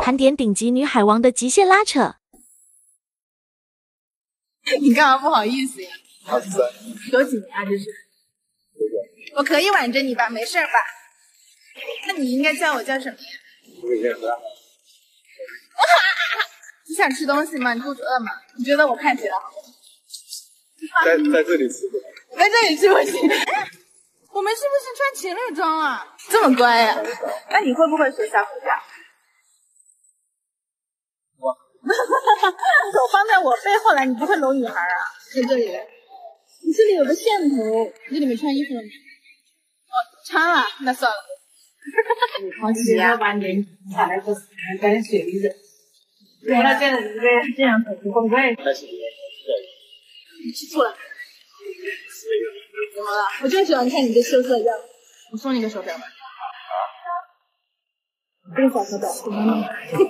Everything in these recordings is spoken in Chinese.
盘点顶级女海王的极限拉扯。 你干嘛不好意思呀 23， 有几年啊？这是？我可以挽着你吧，没事吧？那你应该叫我叫什么呀？你想吃东西吗？你肚子饿吗？你觉得我看起来好吗？ 在这里吃不？ 在这里吃不行。我们是不是穿情侣装啊？这么乖呀、那你会不会学小虎叫？手放在我背后来，你不会搂女孩啊？在这里，你这里有个线头，你这里没穿衣服了吗？哦，穿了，那算了。好奇呀！把你下来个干水里的，我那真的是这样子，会不会？你吃醋了？怎么了？我就喜欢看你这羞涩样子。我送你个手表吧。这个小手表喜欢吗？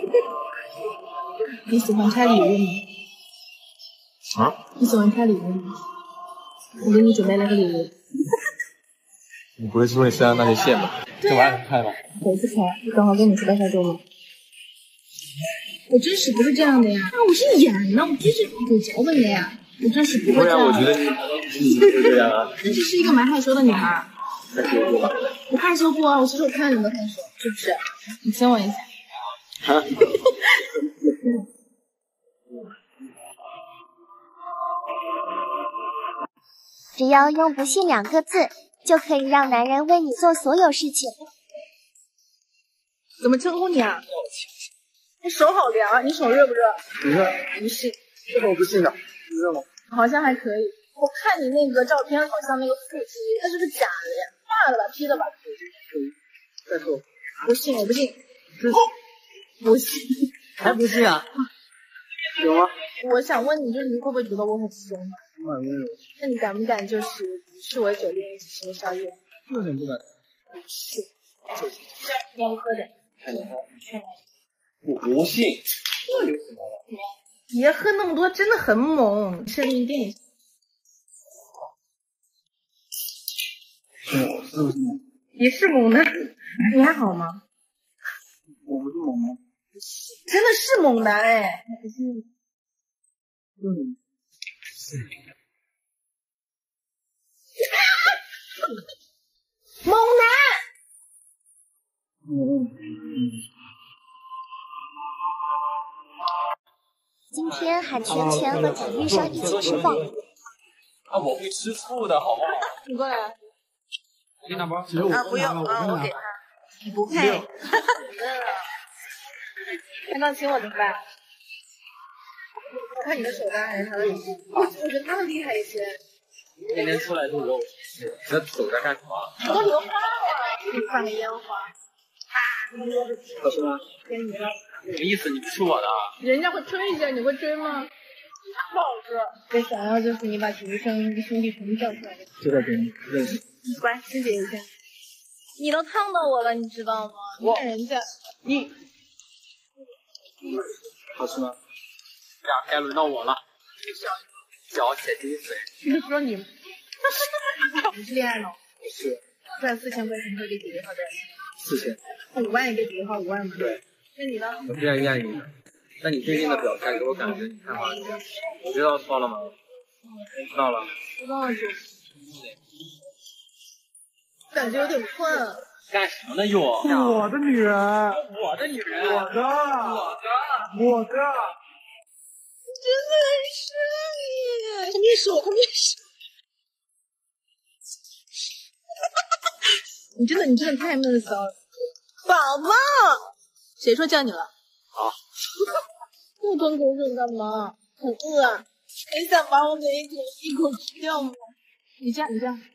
你喜欢拆礼物吗？ 啊？ 你喜欢拆礼物吗？我给你准备了个礼物。 你不会是问身上那些线吧？这玩意儿开吗？ 我不拆，我等会跟你说到下周吗？我真实不是这样的呀，我是演的，我这是有脚本的呀，我真实不会这样。 我觉得你会这样啊。 但是是一个蛮害羞的女孩。 害羞过吧？ 我害羞过啊，我其实我看着你都害羞，是不是？你亲我一下。 啊？ 只要用不信2个字，就可以让男人为你做所有事情。 怎么称呼你啊？你手好凉啊，你手热不热？ 你热？ 不信。 这么不信的？你热吗？ 好像还可以。我看你那个照片，好像那个腹肌，那是不是假的呀？画的吧，P 的吧？ 再说。 不信，我不信。不信。 还不信啊？ 有吗？ 我想问你，就是你会不会觉得我很凶啊？ 蛮温柔。 那你敢不敢就是去我酒店一起吃个宵夜？ 有点不敢。 不信。要不喝点？ 看你看。我不信。这有什么了？ 别喝那么多，真的很猛，确定定一下。 是不是猛？ 也是猛男，你还好吗？ 我不是猛吗？ 真的是猛男哎！猛男！ 今天喊圈圈和体育生一起吃饭。 啊，我会吃醋的，好不好？ 你过来。 你拿包。 啊，不用啊，我给他。你不配。他刚亲我怎么办？看你的手单还是他的手？我觉得他们厉害一些。 天天出来录肉，你的手在干什么？ 我都流汗了，给你放个烟花。 好吃吗？ 给你了。 什么意思？你不吃我的？ 人家会吹一下，你会追吗？不好吃。我想要就是你把体育生兄弟全部叫出来。 就在这里，认识。 乖，清洁一下。你都烫到我了，你知道吗？你看人家，你好吃吗？呀，该轮到我了。脚且滴水。 你说你，你是恋爱脑？ 是。 赚4000块钱会给几个号 4000。 5万也给几个号5万吗？ 对。 那你呢？ 我非常愿意的。那你最近的表现给我感觉你太花心。你知道错了吗？知道了。 知道了就。感觉有点困。 干什么呢又？我的女人。我的女人。我的。 真的很是你，他面试我，他面试。你真的太闷骚了，宝宝。谁说叫你了？ 啊。 不吞口水干嘛？很饿啊。你想把我给一口吃掉吗？你这样。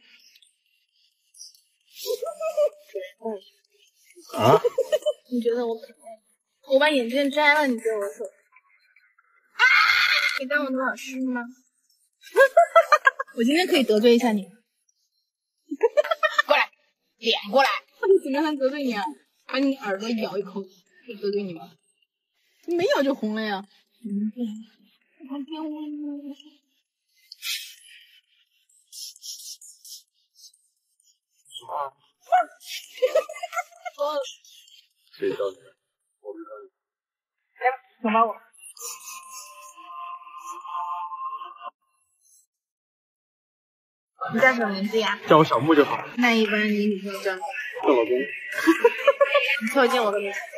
啊？ 你觉得我可爱？我把眼镜摘了，你对我说。啊！你当我的老师吗？我今天可以得罪一下你。过来，脸过来。我怎么还得罪你啊？把你耳朵咬一口，会得罪你吗？你没咬就红了呀。我还变温了。 谁教你？我不知道。 拥抱我。你叫什么名字呀？ 叫我小木就好。 那一般你女朋友叫什么？ 叫老公。 你凑近我都没看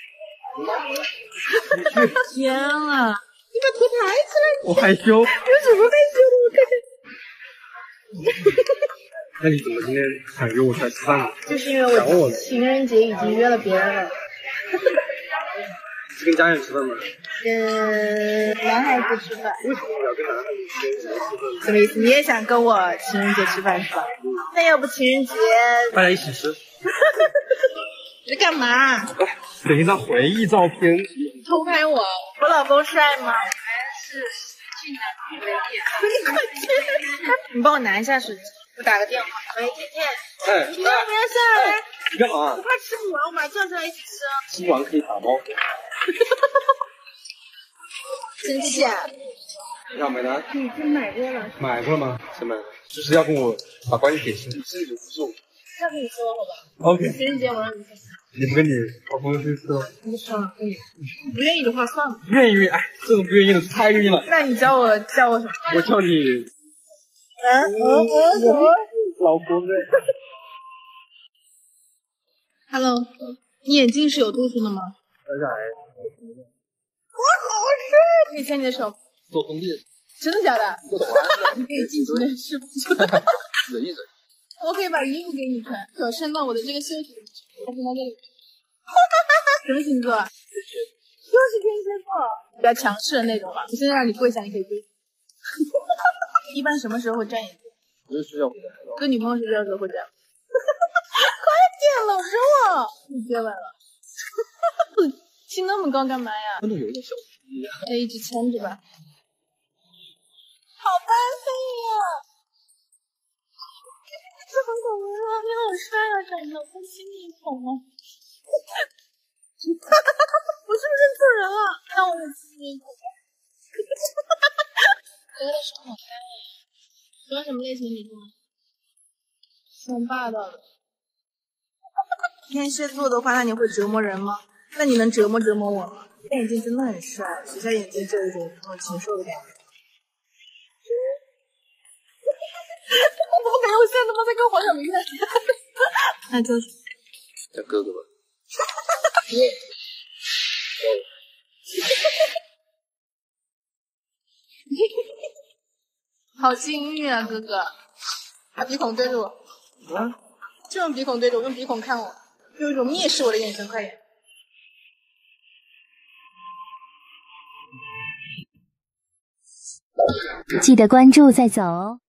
见。天啊！你把头抬起来！ 我害羞。 有什么害羞的？我看看。 那你怎么今天想约我出来吃饭呢？ 就是因为我情人节已经约了别人了。 是跟家人吃饭吗？ 跟男孩子吃饭。 为什么要跟男孩子吃饭？ 什么意思？你也想跟我情人节吃饭是吧？那要不情人节大家一起吃。 你在干嘛？ 等一张回忆照片。 偷拍我？我老公帅吗？还是俊男美女？你快去！你帮我拿一下手机，我打个电话。喂，天天。 哎， 你要不要下来？ 你干嘛？ 我怕吃不完，我把它叫出来一起吃。 吃不完可以打包。 生气啊？ 要买单？ 你已经买过了。 买过了吗？什么？就是要跟我把关系撇清，甚至不是我。 下次你说好吧。 OK。 情人节我让你去吃。 你不跟你老公去吃了？ 不算了，不愿意的话算了。 愿意，哎，这种不愿意的太愿意了。 那你叫我什么？ 我叫你。老公对。 Hello， 你眼镜是有度数的吗？ 接下来。 我好帅！可以牵你的手。 做兄弟。 真的假的？你可以进去练是不是？ 忍一忍。 我可以把衣服给你穿，可伸到我的这个袖子里，还伸到这里。什么星座？又是天蝎座，比较强势的那种吧。我现在让你跪下，你可以跪。一般什么时候会站眼睛？ 我就睡觉回来。 跟女朋友睡觉的时候会这样。快点搂着我！你接吻了。亲那么高干嘛呀？ 真的有点小鸡呀。 一直牵着吧。好般配呀！这很可爱啊，你好帅啊，长得我亲你一口吗？我是不是认错人了？那我也亲你一口吧。哥的手好干呀！喜欢什么类型的女生？喜欢霸道的。天蝎座的话，那你会折磨人吗？那你能折磨我吗？这眼睛真的很帅，许下眼睛就有一种禽兽的感觉。我怎么感觉我现在他妈在跟黄晓明在？那叫叫哥哥吧。 好幸运啊，哥哥！把鼻孔对着我。 啊？ 就用鼻孔对着我，用鼻孔看我，有一种蔑视我的眼神，快点！ 记得关注再走哦。